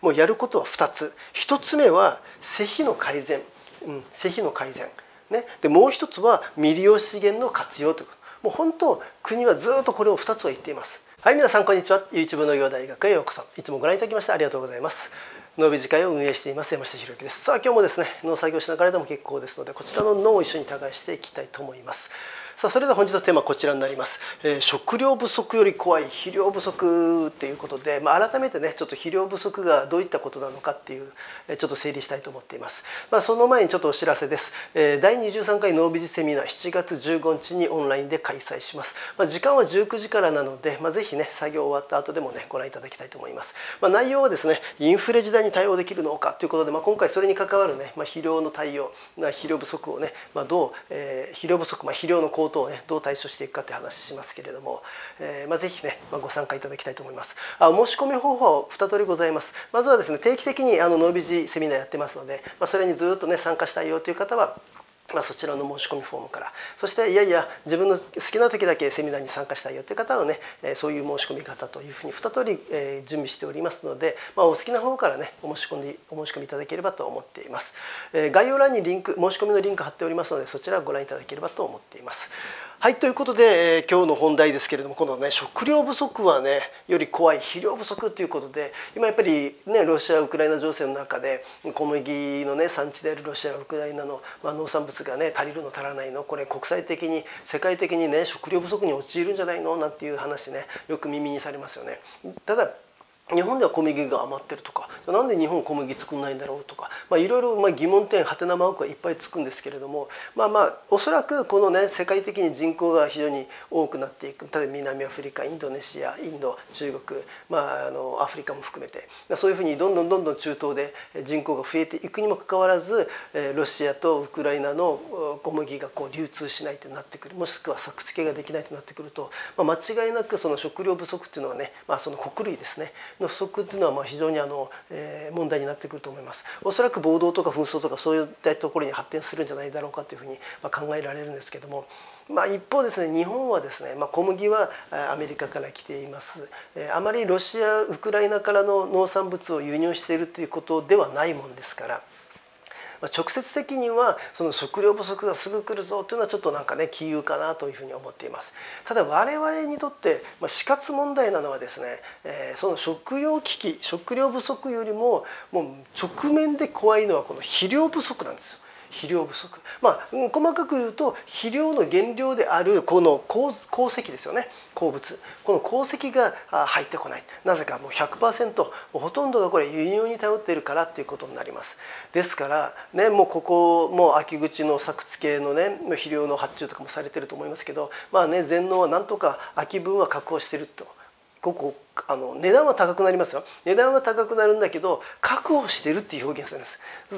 もうやることは2つ。1つ目は施肥の改善、施肥の改善、ね、でもう1つは未利用資源の活用ということ。もう本当国はずっとこれを2つは言っています。はい、皆さんこんにちは。 YouTube 農業大学へようこそ。いつもご覧いただきましてありがとうございます。農美寺会を運営しています山下弘之です。さあ今日もですね、農作業しながらでも結構ですので、こちらの農を一緒に耕していきたいと思います。さあそれでは本日のテーマはこちらになります。食料不足より怖い肥料不足ということで、改めてねちょっと肥料不足がどういったことなのかっていうちょっと整理したいと思っています。その前にちょっとお知らせです。第23回農美寺セミナー7月15日にオンラインで開催します。時間は19時からなので、ぜひね作業終わった後でもねご覧いただきたいと思います。内容はですね、インフレ時代に対応できるのかということで、今回それに関わるね、肥料の対応、肥料不足をね、どう、肥料不足、肥料の高騰をねどう対処していくかという話しますけれども、ぜひね、ご参加いただきたいと思います。申し込み方法は2通りございます。まずはですね、定期的に農美寺セミナーやってますので、それにずっとね参加したいよという方はそちらの申し込みフォームから、そしていやいや自分の好きな時だけセミナーに参加したいよという方はね、そういう申し込み方というふうに2通り準備しておりますので、お好きな方からねお申し込みいただければと思っています。概要欄に申し込みのリンク貼っておりますので、そちらをご覧いただければと思っています。はい、ということで、今日の本題ですけれども、このね食料不足はねより怖い肥料不足ということで、今やっぱりねロシア・ウクライナ情勢の中で小麦のね産地であるロシア・ウクライナの、農産物がね足りるの足らないの、これ国際的に世界的にね食料不足に陥るんじゃないのなんていう話ねよく耳にされますよね。ただ日本では小麦が余ってるとか、なんで日本小麦作んないんだろうとか、いろいろ疑問点はてなマークがいっぱいつくんですけれども、おそらくこのね世界的に人口が非常に多くなっていく、例えば南アフリカ、インドネシア、インド、中国、アフリカも含めてそういうふうにどんどん中東で人口が増えていくにもかかわらず、ロシアとウクライナの小麦が流通しないとなってくる、もしくは作付けができないとなってくると、間違いなくその食料不足っていうのはね、その穀類ですねの不足っていうのは非常に問題になってくると思います。おそらく暴動とか紛争とかそういったところに発展するんじゃないだろうかというふうに考えられるんですけども、一方ですね、日本はですね、小麦はアメリカから来ています。あまりロシアウクライナからの農産物を輸入しているということではないもんですから、直接的にはその食料不足がすぐ来るぞというのはちょっと杞憂かなというふうに思っています。ただ我々にとって死活問題なのはですね、その食料危機、食料不足よりももう直面で怖いのはこの肥料不足なんですよ。肥料不足、細かく言うと肥料の原料であるこの鉱石ですよね、鉱物、この鉱石が入ってこない。なぜかもう 100% ほとんどがこれ輸入に頼っているからっていうことになります。ですからね、もうここも秋口の作付けのね肥料の発注とかもされてると思いますけど、全農はなんとか秋分は確保してると。値段は高くなりますよ。値段は高くなるんだけど確保してるっていう表現するんです。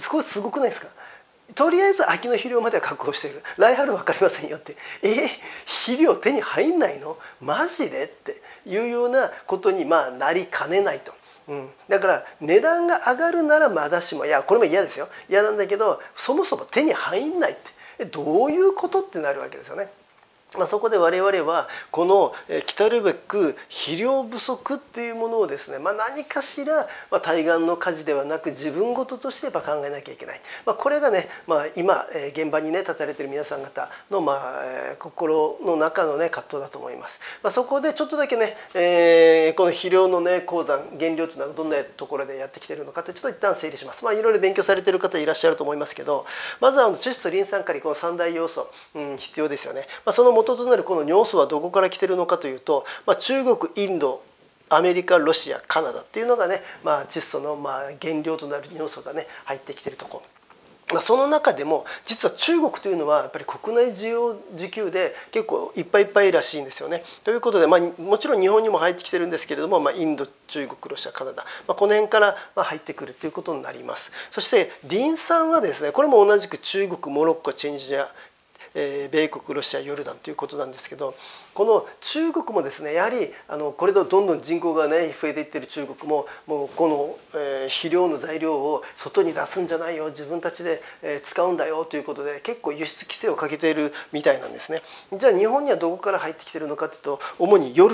これすごくないですか。とりあえず秋の肥料までは確保している、来春分かりませんよって、肥料手に入んないのマジでっていうようなことになりかねないと。だから値段が上がるならまだしも、いやこれも嫌ですよ、嫌なんだけどそもそも手に入んないってどういうことってなるわけですよね。そこで我々はこの来るべく肥料不足っていうものをですね、何かしら対岸の火事ではなく自分事として考えなきゃいけない。これがね、今現場にね立たれている皆さん方の心の中のね葛藤だと思います。そこでちょっとだけね、この肥料のね鉱山原料というのはどんなところでやってきているのかってちょっと一旦整理します。いろいろ勉強されている方いらっしゃると思いますけど、まずは窒素リン酸カリ、この3大要素、必要ですよね。その元となるこの尿素はどこから来てるのかというと、中国、インド、アメリカ、ロシア、カナダっていうのがね、窒素の原料となる尿素がね入ってきてるところ。その中でも実は中国というのはやっぱり国内需給で結構いっぱいらしいんですよね。ということで、もちろん日本にも入ってきてるんですけれども、インド、中国、ロシア、カナダ、この辺から入ってくるということになります。そしてリン酸はですね、これも同じく中国、モロッコ、チェンジア、米国、ロシア、ヨルダンということなんですけど、この中国もですね、やはりこれとどんどん人口がね増えていってる中国ももうこの肥料の材料を外に出すんじゃないよ、自分たちで使うんだよということで結構輸出規制をかけているみたいなんですね。じゃあ日本にはどこから入ってきてるのかというと、主にヨルダン。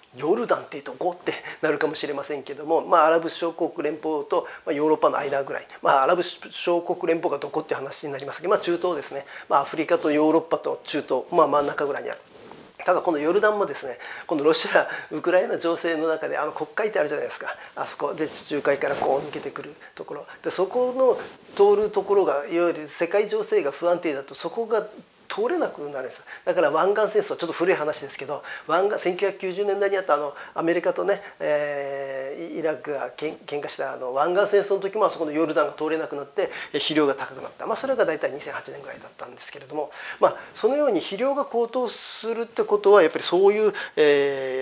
ヨルダンっていうと5ってなるかもしれませんけども、アラブ首長国連邦とヨーロッパの間ぐらい、アラブ首長国連邦がどこっていう話になりますけど、中東ですね、アフリカとヨーロッパと中東、真ん中ぐらいにある。ただこのヨルダンもですね、このロシア・ウクライナ情勢の中で黒海ってあるじゃないですか。あそこで地中海からこう抜けてくるところで、そこの通るところがいわゆる世界情勢が不安定だとそこが通れなくなるんです。だから湾岸戦争、ちょっと古い話ですけど、1990年代にあったアメリカとね、イラクが喧嘩した湾岸戦争の時もあそこのヨルダンが通れなくなって肥料が高くなった、それが大体2008年ぐらいだったんですけれども、そのように肥料が高騰するってことはやっぱりそういう、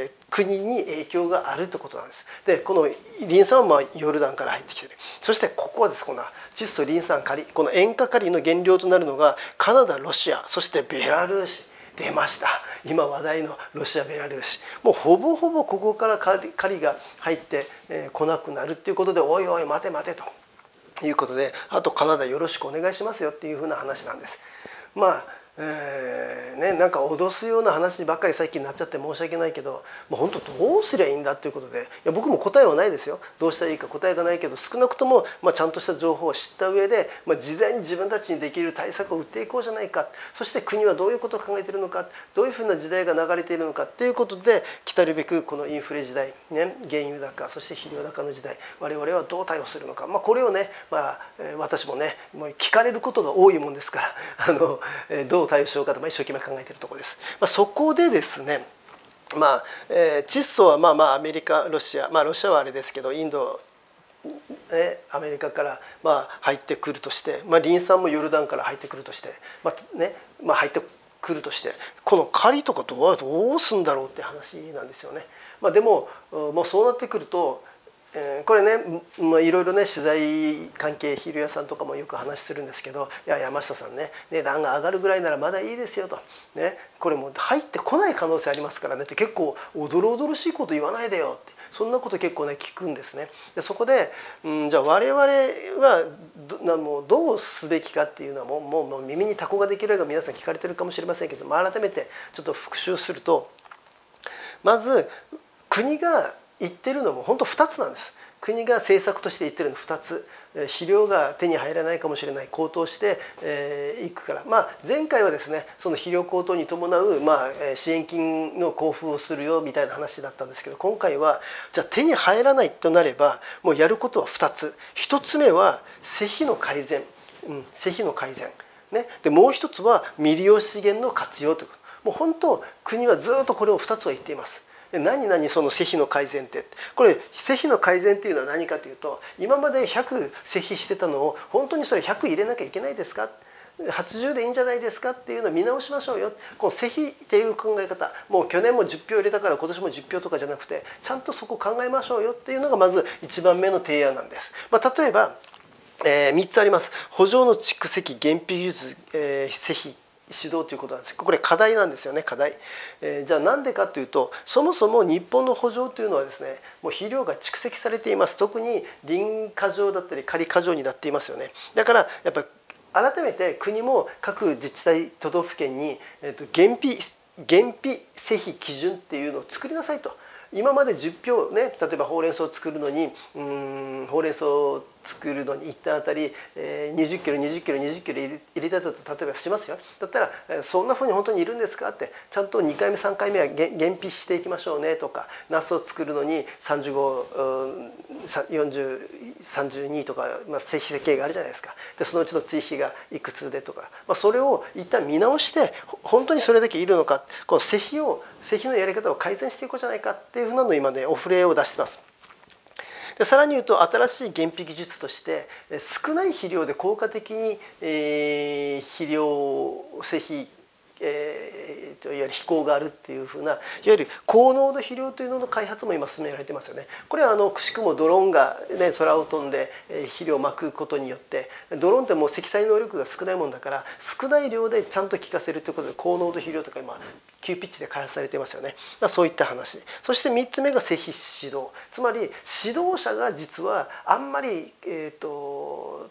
国に影響があるってことなんです。でこのリン酸はヨルダンから入ってきてる。そしてここはです、この窒素リン酸カリ、この塩化カリの原料となるのがカナダ、ロシア、そしてベラルーシ。出ました、今話題のロシア、ベラルーシ。もうほぼほぼここからカリが入ってこなくなるっていうことで、おいおい待て待てということで、あとカナダよろしくお願いしますよっていうふうな話なんです。なんか脅すような話ばっかり最近になっちゃって申し訳ないけど、もう本当どうすりゃいいんだということで、いや僕も答えはないですよ。どうしたらいいか答えがないけど、少なくともちゃんとした情報を知った上で、事前に自分たちにできる対策を打っていこうじゃないか、そして国はどういうことを考えているのか、どういうふうな時代が流れているのかということで、来るべくこのインフレ時代、原油高、そして肥料高の時代、我々はどう対応するのか、これをね、私もねもう聞かれることが多いもんですからどう対応しようかと一生懸命考えているところです。そこでですね、窒素はアメリカ、ロシア、ロシアはあれですけど、インド、アメリカから入ってくるとして、リン酸もヨルダンから入ってくるとして、入ってくるとして、このカリとかどうすんだろうって話なんですよね。でももうそうなってくると、これね、いろいろね取材関係肥料屋さんとかもよく話するんですけど、いや山下さんね、値段が上がるぐらいならまだいいですよと、これもう入ってこない可能性ありますからねって、結構おどろおどろしいこと言わないでよって、そんなこと結構ね聞くんですね。でそこで、じゃあ我々はもうどうすべきかっていうのはもう耳にタコができるが皆さん聞かれてるかもしれませんけど、改めてちょっと復習すると、まず国が言ってるのも本当2つなんです。国が政策として言ってるの2つ。肥料が手に入らないかもしれない、高騰していくから、前回はですね、その肥料高騰に伴う支援金の交付をするよみたいな話だったんですけど、今回はじゃあ手に入らないとなればもうやることは2つ。1つ目は施肥の改善、施肥の改善ね。でもう1つは未利用資源の活用ということ。もう本当国はずっとこれを2つは言っています。何々その施肥の改善って、これ施肥の改善っていうのは何かというと、今まで100施肥してたのを本当にそれ100入れなきゃいけないですか、80でいいんじゃないですかっていうのを見直しましょうよ。この施肥っていう考え方、もう去年も10票入れたから今年も10票とかじゃなくて、ちゃんとそこ考えましょうよっていうのがまず1番目の提案なんです。例えば、3つあります。圃場の蓄積、減費技術、施肥指導ということなんです。これ課題なんですよね、課題。じゃあなんでかというと、そもそも日本の圃場というのはですね、もう肥料が蓄積されています。特に林過剰だったり仮過剰になっていますよね。だからやっぱり改めて国も各自治体都道府県に減費施肥基準っていうのを作りなさいと。今まで10票ね、例えばほうれん草を作るのにほうれん草を作るのに1単あたり20キロ20キロ20キロ入れたと例えばしますよ。だったらそんなふうに本当にいるんですかって、ちゃんと2回目3回目は減費していきましょうねとか、ナスを作るのに354032とか、施肥計があるじゃないですか。でそのうちの追肥がいくつでとか、それを一旦見直して本当にそれだけいるのか、この施肥のやり方を改善していこうじゃないかっていうふうなのを今ねお触れを出してます。でさらに言うと、新しい減費技術として少ない肥料で効果的に肥料施肥いわゆる飛行があるっていうふうな、いわゆる高濃度肥料というのの開発も今進められてますよね。これはくしくもドローンが、空を飛んで肥料をまくことによって、ドローンってもう積載能力が少ないもんだから、少ない量でちゃんと効かせるということで高濃度肥料とか今急ピッチで開発されてますよね。そういった話。そして3つ目が施肥指導。つまり指導者が実はあんまり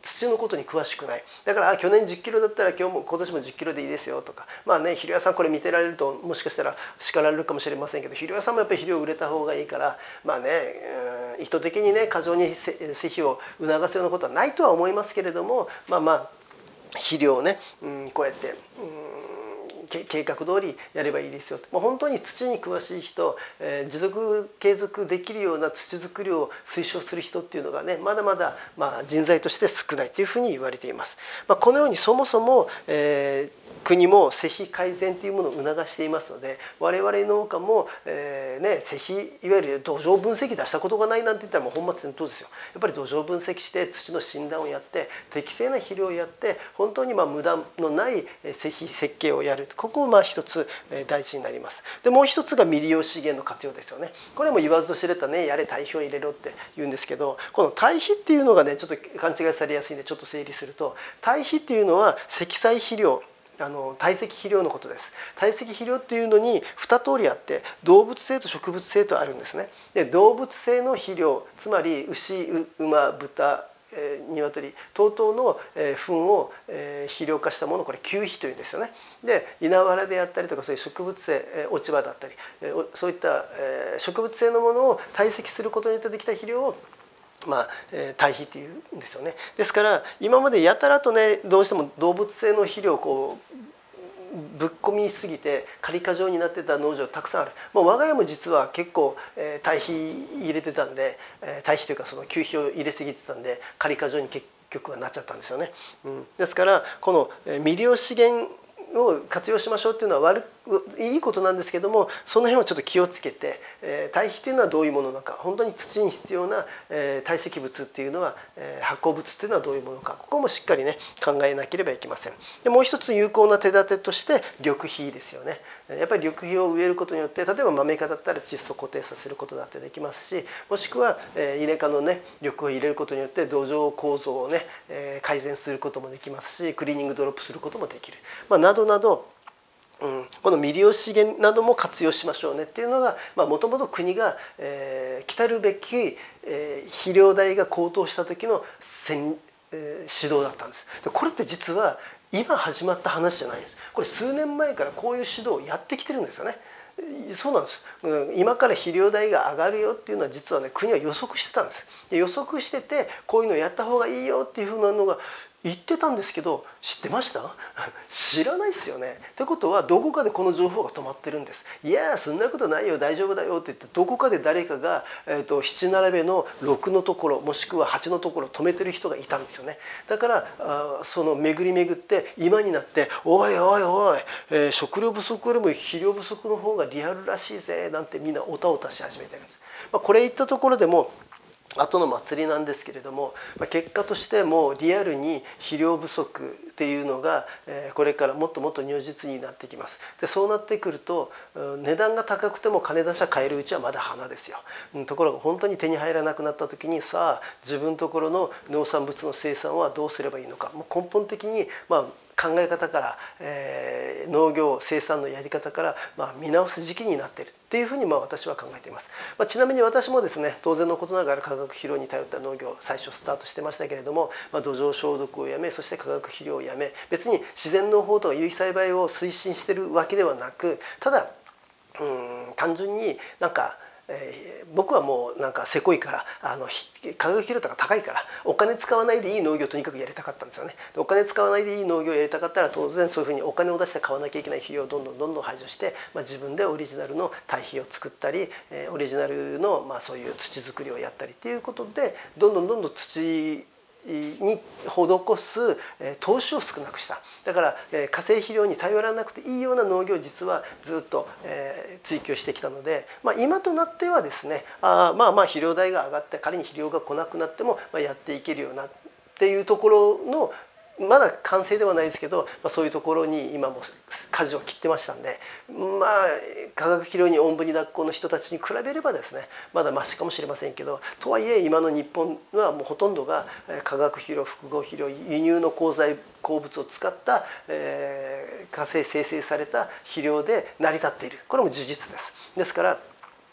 土のことに詳しくない。だから去年10キロだったら今年も10キロでいいですよとか、まあね、肥料屋さんこれ見てられるともしかしたら叱られるかもしれませんけど、肥料屋さんもやっぱり肥料を売れた方がいいから、まあね、意図的にね過剰に施肥を促すようなことはないとは思いますけれども、まあ肥料をね、こうやって、計画通りやればいいですよ。本当に土に詳しい人、持続継続できるような土作りを推奨する人っていうのがね、まだまだ人材として少ないというふうに言われています。このようにそもそも、国も施肥改善というものを促していますので、我々農家も、施肥いわゆる土壌分析出したことがないなんて言ったらもう本末転倒ですよ。やっぱり土壌分析して土の診断をやって適正な肥料をやって本当に無駄のない施肥設計をやる、ここを一つ大事になります。でもう一つが未利用資源の活用ですよね。これも言わずと知れたね、やれ堆肥を入れろって言うんですけど、この堆肥っていうのがねちょっと勘違いされやすいんでちょっと整理すると、堆肥っていうのは積載肥料、堆積肥料のことです。堆積肥料っていうのに2通りあって、動物性と植物性とあるんですね。で動物性の肥料、つまり牛、馬、豚、鶏等々の糞を肥料化したもの、これ給肥というんですよね。で稲わらであったりとか、そういう植物性、落ち葉だったり、そういった植物性のものを堆積することによってできた肥料を堆肥っていうんですよね。ですから今までやたらとね、どうしても動物性の肥料をこうぶっ込みすぎて仮過剰になってた農場たくさんある。我が家も実は結構堆肥入れてたんで、堆肥というかその給肥を入れすぎてたんで仮過剰に結局はなっちゃったんですよね。ですからこの未利用資源を活用しましょうっていうのはいいことなんですけども、その辺をちょっと気をつけて、堆肥というのはどういうものなのか、本当に土に必要な堆積物っていうのは、発酵物っていうのはどういうものか、ここもしっかりね考えなければいけません。でもう一つ有効な手立てとして緑肥ですよね。やっぱり緑肥を植えることによって、例えばマメ科だったら窒素を固定させることだってできますし、もしくはイネ科のね緑肥を入れることによって土壌構造をね改善することもできますし、クリーニングドロップすることもできる、などなど、この未利用資源なども活用しましょうねっていうのがもともと国が来るべき肥料代が高騰した時の指導だったんです。でこれって実は今始まった話じゃないです。これ数年前からこういう指導をやってきてるんですよね。そうなんです。今から肥料代が上がるよっていうのは実はね国は予測してたんです。で予測しててこういうのやった方がいいよっていうふうなのが言ってたんですけど、知ってました知らないですよね。ってことはどこかでこの情報が止まってるんです。いやそんなことないよ大丈夫だよって言って、どこかで誰かが、7並べの6のところもしくは8のところ止めてる人がいたんですよね。だからその巡り巡って今になって「おいおいおい、食料不足よりも肥料不足の方がリアルらしいぜ」なんてみんなおたおたし始めてるんです。これ言ったところでも後の祭りなんですけれども、結果としてもリアルに肥料不足っていうのがこれからもっともっと如実になってきます。でそうなってくると値段が高くても金出しゃ買えるうちはまだ花ですよ。ところが本当に手に入らなくなった時に、さあ自分のところの農産物の生産はどうすればいいのか、もう根本的に考え方から、農業生産のやり方から、見直す時期になっているっていうふうに私は考えています。ちなみに私もですね、当然のことながら化学肥料に頼った農業を最初スタートしてましたけれども、土壌消毒をやめ、そして化学肥料をやめ、別に自然農法とか有機栽培を推進しているわけではなく、ただ単純に僕はもうせこいから化学肥料とか高いからお金使わないでいい農業をとにかくやりたかったんですよね。お金使わないでいい農業をやりたかったら当然そういうふうにお金を出して買わなきゃいけない肥料をどんどん排除して、自分でオリジナルの堆肥を作ったりオリジナルのそういう土作りをやったりっていうことでどんどん土に施す投資を少なくした。だから化成肥料に頼らなくていいような農業を実はずっと追求してきたので、今となってはですね、肥料代が上がって仮に肥料が来なくなってもやっていけるようなっていうところのまだ完成ではないですけど、そういうところに今も舵を切ってましたんで、化学肥料におんぶに抱っこの人たちに比べればですねまだマシかもしれませんけど、とはいえ今の日本はもうほとんどが化学肥料、複合肥料、輸入の鉱物を使った化成生成された肥料で成り立っている、これも事実です。ですから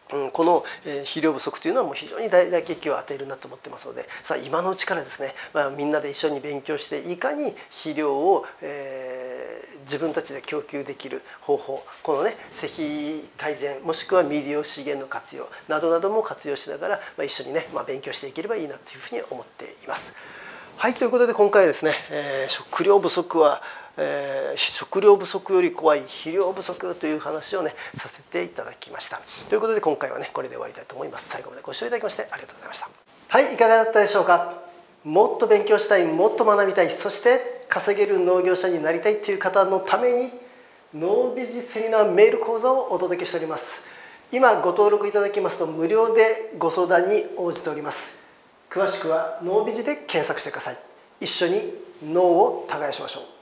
この肥料不足というのはもう非常に大打撃を与えるなと思ってますので、さあ今のうちからですね、みんなで一緒に勉強していかに肥料を、自分たちで供給できる方法、このね施肥改善もしくは未利用資源の活用などなども活用しながら、一緒にね、勉強していければいいなというふうに思っています。はい、ということで今回はですね、食料不足は食料不足より怖い肥料不足という話をねさせていただきました。ということで今回はねこれで終わりたいと思います。最後までご視聴いただきましてありがとうございました。はい、いかがだったでしょうか。もっと勉強したい、もっと学びたい、そして稼げる農業者になりたいという方のために農ビジセミナーメール講座をお届けしております。今ご登録いただきますと無料でご相談に応じております。詳しくは農ビジで検索してください。一緒に農を耕しましょう。